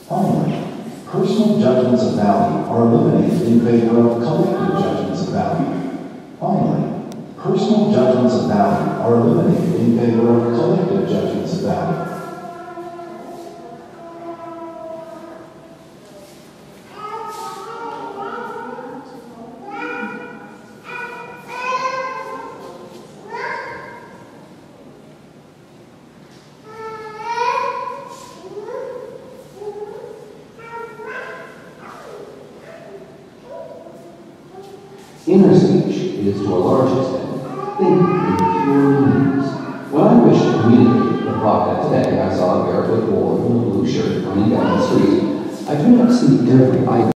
Finally, personal judgments of value are eliminated in favor of collective judgments of value. Finally, personal judgments of value are eliminated in favor of collective judgments of value. Inner speech is, to a large extent, thinking in pure meanings. When I wished to communicate the thought that today I saw a barefoot boy in a blue shirt running down the street, I do not see every item